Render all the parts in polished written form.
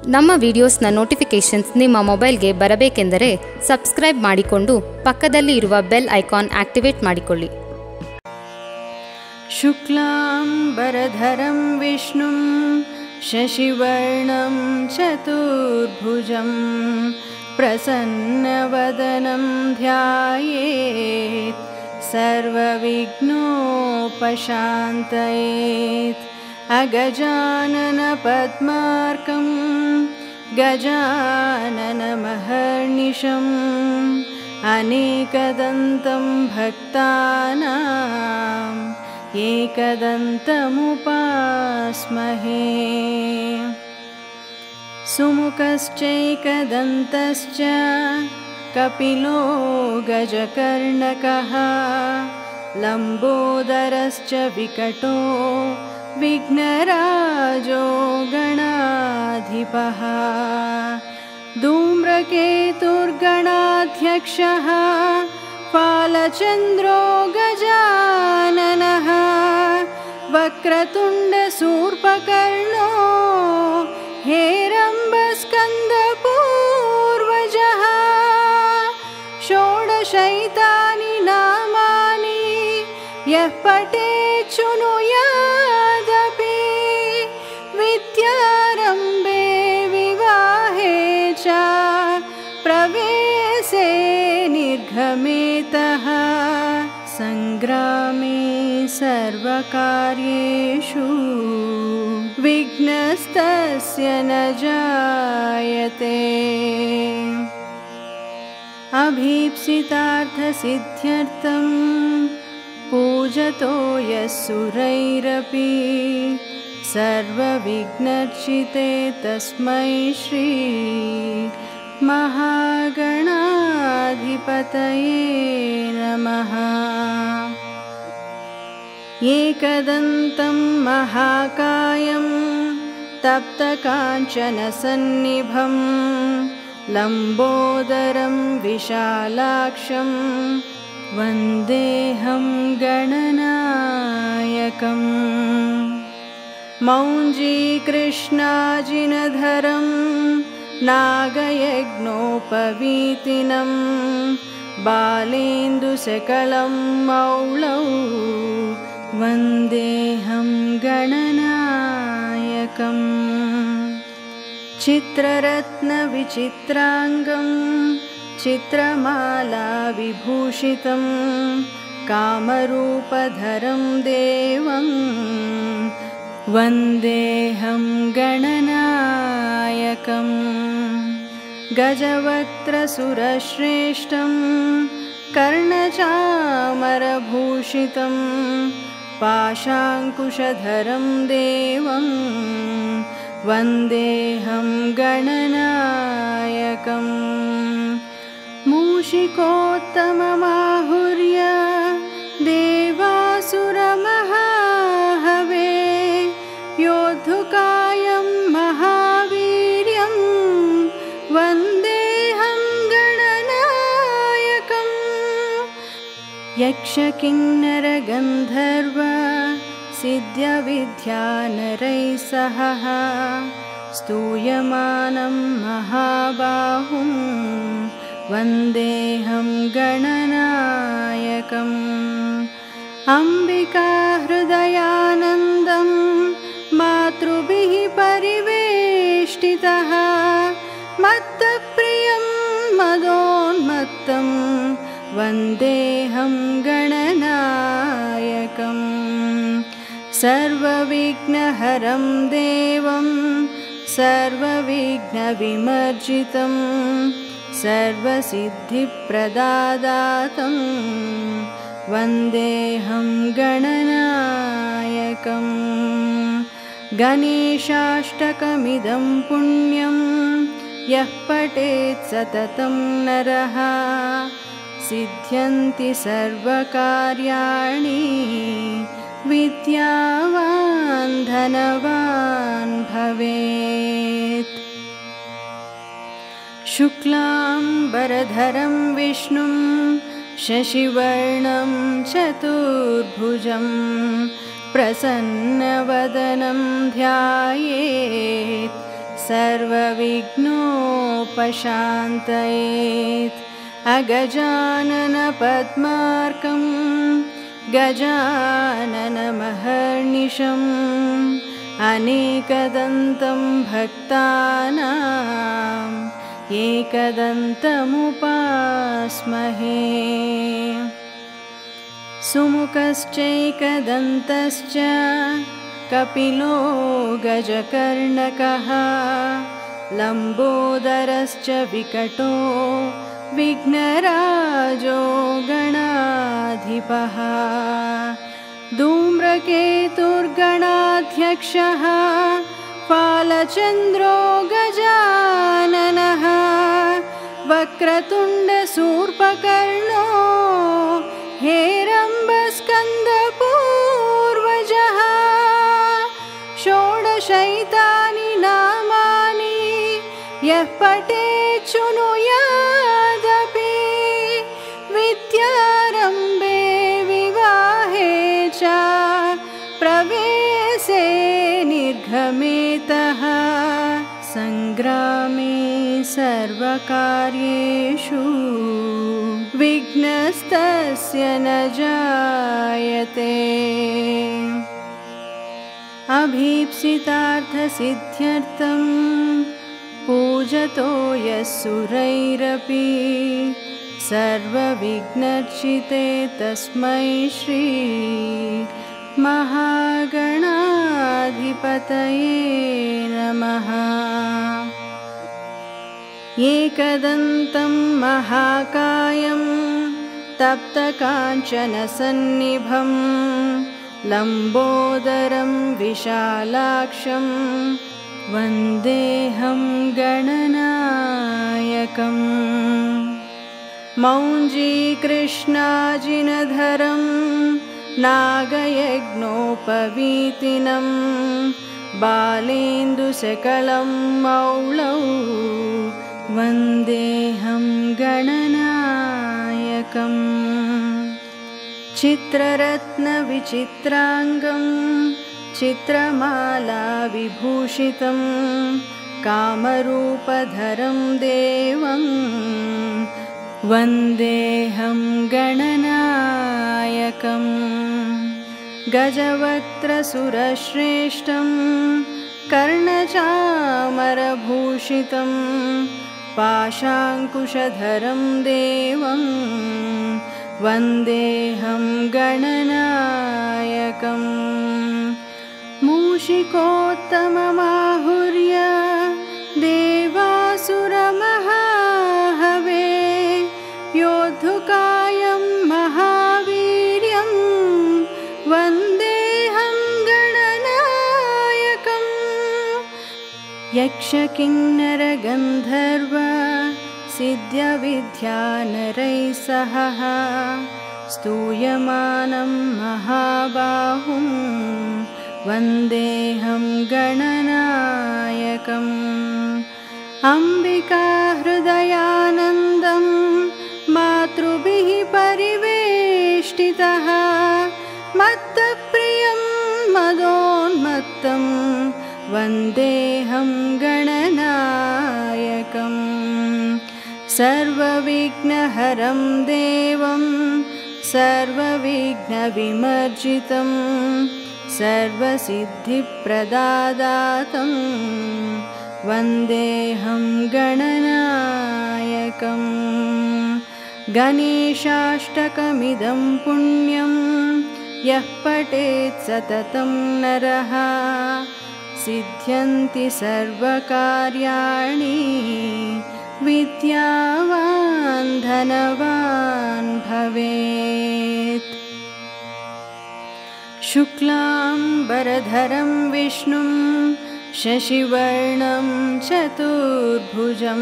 ನಮ್ಮ ವಿಡಿಯೋಸ್ನ ನೋಟಿಫಿಕೇಷನ್ಸ್ ನಿಮ್ಮ ಮೊಬೈಲ್ಗೆ ಬರಬೇಕೆಂದರೆ ಸಬ್ಸ್ಕ್ರೈಬ್ ಮಾಡಿಕೊಂಡು ಪಕ್ಕದಲ್ಲಿ ಇರುವ ಬೆಲ್ ಐಕಾನ್ ಆಕ್ಟಿವೇಟ್ ಮಾಡಿಕೊಳ್ಳಿ. ಶುಕ್ಲಾಂಬರಧರಂ ವಿಷ್ಣುಂ ಶಶಿವರ್ಣಂ ಚತುರ್ಭುಜಂ ಪ್ರಸನ್ನವದನಂ ಧ್ಯಾಯೇತ್ ಸರ್ವವಿಘ್ನೋಪಶಾಂತಯೇತ್. ಅಗಜಾನನ ಪದ್ಮಾರ್ಕಂ ಗಜಾನನಮಹರ್ನಿಶಂ ಅನೇಕದಂತಂ ಭಕ್ತಾನಾಂ ಏಕದಂತಮುಪಾಸ್ಮಹೇ. ಸುಮುಖಶ್ಚೈಕದಂತಶ್ಚ ಕಪಿಲೋ ಗಜಕರ್ಣಕಃ ಲಂಬೋದರಶ್ಚ ವಿಕಟೋ ವಿಘ್ನರಾಜೋ ಗಣಾಧಿಪಃ. ಧೂಮ್ರಕೇತುರ್ಗಣಾಧ್ಯಕ್ಷಃ ಫಾಲಚಂದ್ರೋ ಗಜಾನನಃ ವಕ್ರತುಂಡಶೂರ್ಪಕರ್ಣೋ ಹೇರಂಬಸ್ಕಂದಪೂರ್ವಜಃ. ಷೋಡಶೈತಾನಿ ನಾಮಾನಿ ಯಃ ಪಠೇತ್ ಶೃಣುಯಾದಪಿ ವಿದ್ಯಾರಂಭೆ ವಿವಾಹೇ ಚ ಪ್ರವೇಶೇ ನಿರ್ಗಮೇತಃ. ಸಂಗ್ರಾಮೇ ಸರ್ವಕಾರ್ಯೇಷು ವಿಘ್ನಸ್ತಸ್ಯ ನ ಜಾಯತೆ. ಅಭೀಪ್ಸಿತಾರ್ಥಸಿದ್ಧ್ಯರ್ಥಂ पूजतो यः सुरैरपि सर्वविघ्नर्चिते तस्मै श्री महागणाधिपतये नमः. एकदन्तं महाकायं तप्तकाञ्चनसन्निभं लम्बोदरं विशालाक्षं वन्देऽहं गणनायकम्. मौञ्जीकृष्णाजिनधरं नागयज्ञोपवीतिनं बालेन्दुशकलं मौळौ वन्देऽहं गणनायकम्. चित्ररत्नविचित्राङ्गं चित्रमाला विभूषितं कामरूपधरं देवं वन्देऽहं गणनायकम्. गजवक्त्रसुरश्रेष्ठं कर्णचामरभूषितं पाशाङ्कुशधरं देवं वन्देऽहं गणनायकम्. मूषिकोत्तममाहुर्य देवासुरमहाहवे योद्धुकायं महावीर्यं वन्देऽहं गणनायकम्. यक्षकिन्नरगन्धर्व सिद्ध्यविद्यानरैः सह स्तूयमानं महाबाहुं वन्देऽहं गणनायकम्. अम्बिकाहृदयानन्दं मातृभिः परिवेष्टितः मत्तप्रियं मदोन्मत्तं वन्देऽहं गणनायकम्. सर्वविघ्नहरं देवं सर्वविघ्नविमर्जितं सर्वसिद्धिप्रदादातं वन्देऽहं गणनायकम्. गणेशाष्टकमिदं पुण्यं यः पठेत् सततं नरः सिद्ध्यन्ति सर्वकार्याणि विद्यावान् धनवान् भवेत्. शुक्लांबरधरं विष्णुं शशिवर्णं चतुर्भुजं प्रसन्नवदनं ध्यायेत् सर्वविघ्नोपशान्तयेत् अगजाननपद्मार्कं गजाननमहर्निशम् अनेकदन्तं भक्तानाम् एकदन्तमुपास्महे सुमुखश्चैकदन्तश्च कपिलो गजकर्णकः लम्बोदरश्च विकटो विघ्नराजो गणाधिपः धूम्रकेतुर्गणाध्यक्षः फालचन्द्रो गजाननः वक्रतुण्डशूर्पकर्णो हेरम्बस्कन्दपूर्वजः षोडशैतानि नामानि यः पठेत् शृणुयादपि विद्यारम्भे विवाहे च प्रवेशे निर्गमेतः सङ्ग्रामे सर्वकार्येषु विघ्नस्तस्य न जायते अभीप्सितार्थसिद्ध्यर्थं पूजतो यः सुरैरपि सर्वविघ्नर्चिते तस्मै श्री महागणाधिपतये नमः एकदन्तं महाकायं तप्तकाञ्चनसन्निभं लम्बोदरं विशालाक्षं वन्देऽहं गणनायकम् मौञ्जीकृष्णाजिनधरं नागयज्ञोपवीतिनं बालेन्दुशकलं मौळौ वन्देऽहं गणनायकम् चित्ररत्नविचित्राङ्गं चित्रमालाविभूषितं कामरूपधरं देवं वन्देऽहं गणनायकम् गजवक्त्रसुरश्रेष्ठं कर्णचामरभूषितं पाशाङ्कुशधरं देवं वन्देऽहं गणनायकम् मूषिकोत्तममाहुर्य देवासुरमहाहवे योद्धुकायं महावीर्यं वन्देऽहं गणनायकम् यक्षकिन्नरगन्धर्व सिद्ध्यविद्यानरैः सह स्तूयमानं महाबाहुं वन्देऽहं गणनायकम् अम्बिकाहृदयानन्दं मातृभिः परिवेष्टितः मत्तप्रियं मदोन्मत्तं वन्देऽहं गणनायकम् सर्वविघ्नहरं देवं सर्वविघ्नविमर्जितं सर्वसिद्धिप्रदादातं वन्देऽहं गणनायकम् गणेशाष्टकमिदं पुण्यं यः पठेत् सततं नरः सिद्ध्यन्ति सर्वकार्याणि विद्यावान् धनवान् भवेत् शुक्लाम्बरधरं विष्णुं शशिवर्णं चतुर्भुजं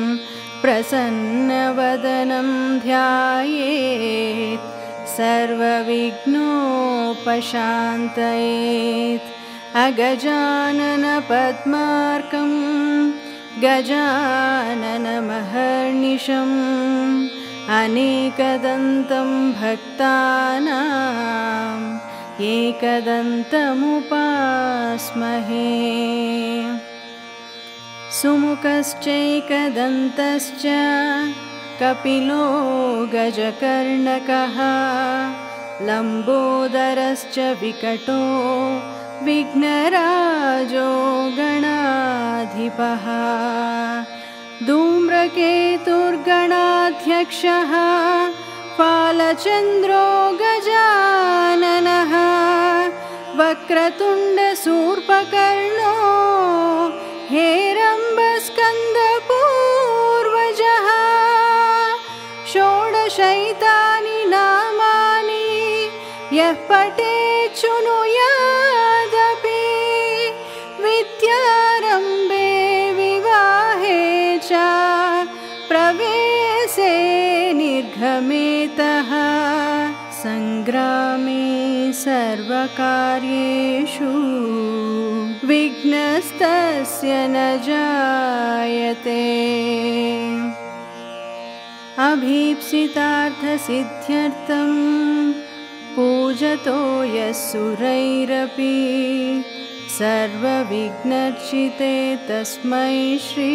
प्रसन्नवदनं ध्यायेत् सर्वविघ्नोपशान्तयेत् अगजाननपद्मार्कं गजाननमहर्निशम् अनेकदन्तं भक्तानाम् एकदन्तमुपास्महे सुमुखश्चैकदन्तश्च कपिलो गजकर्णकः लम्बोदरश्च विकटो विघ्नराजो गणाधिपः धूम्रकेतुर्गणाध्यक्षः फालचन्द्रो गजाननः वक्रतुण्डशूर्पकर्णो हेरम्बस्कन्दपूर्वजः षोडशैतानि नामानि यः पठेत् शृणुयादपि विद्यारम्भे विवाहे च प्रवेशे निर्गमेतः सङ्ग्रामे सर्वकार्येषु विघ्नस्तस्य न जायते अभीप्सितार्थसिद्ध्यर्थं पूजतो यः सुरैरपि सर्वविघ्नर्चिते तस्मै श्री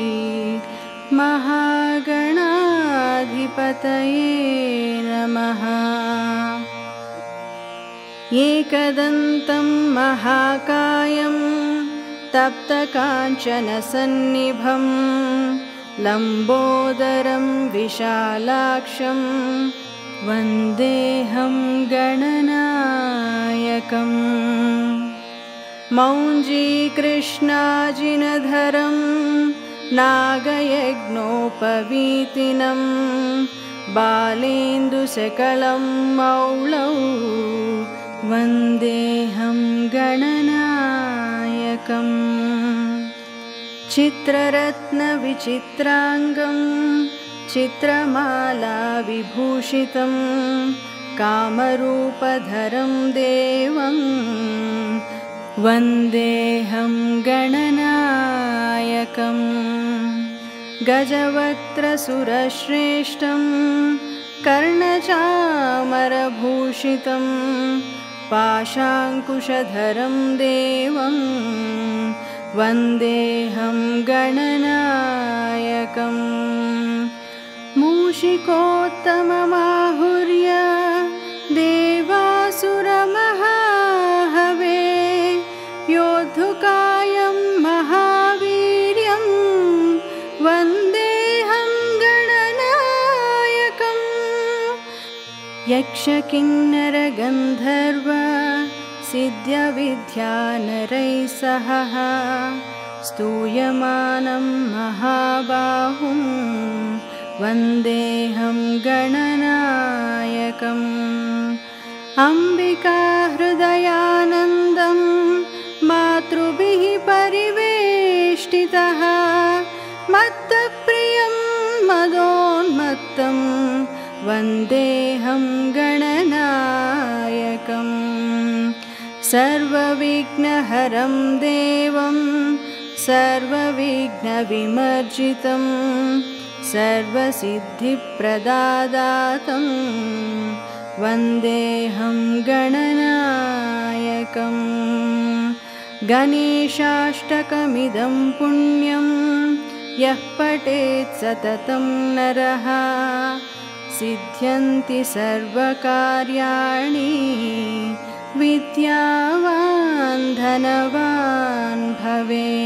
महागणाधिपतये नमः। एकदन्तं महाकायं तप्तकाञ्चनसन्निभं लम्बोदरं विशालाक्षं वन्देऽहं गणनायकम् मौञ्जीकृष्णाजिनधरं नागयज्ञोपवीतिनं बालेन्दुशकलं मौळौ वन्देऽहं गणनायकम् चित्ररत्नविचित्राङ्गं चित्रमालाविभूषितं कामरूपधरं देवं वन्देऽहं गणनायकम् गजवक्त्रसुरश्रेष्ठं कर्णचामरभूषितं पाशाङ्कुशधरं देवं वन्देऽहं गणनायकम् मूषिकोत्तममाहुर्य देवासुरमहाहवे योद्धुकायं महावीर्यं वन्देऽहं गणनायकम् यक्षकिन्नरगन्धर्व सिद्ध्यविद्यानरैः सह स्तूयमानं महाबाहुं वन्देऽहं गणनायकम् अम्बिकाहृदयानन्दं मातृभिः परिवेष्टितः मत्तप्रियं मदोन्मत्तं वन्देऽहं गणनायकम् सर्वविघ्नहरं देवं सर्वविघ्नविमर्जितं सर्वसिद्धिप्रदादातं वन्देऽहं गणनायकम् गणेशाष्टकमिदं पुण्यं यः पठेत् सततं नरः सिद्ध्यन्ति सर्वकार्याणि विद्यावान् धनवान् भवेत्।